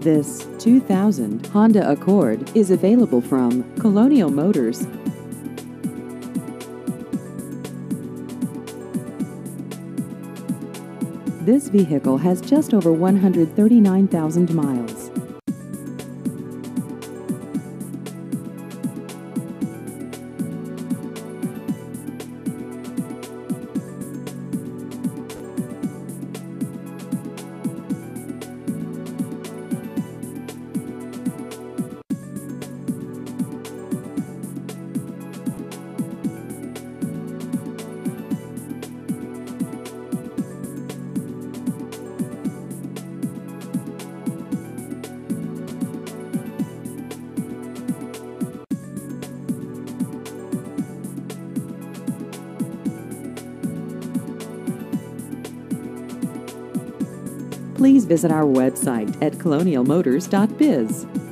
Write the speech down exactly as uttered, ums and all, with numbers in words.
This two thousand Honda Accord is available from Colonial Motors. This vehicle has just over one hundred thirty-nine thousand miles. Please visit our website at colonial motors dot biz.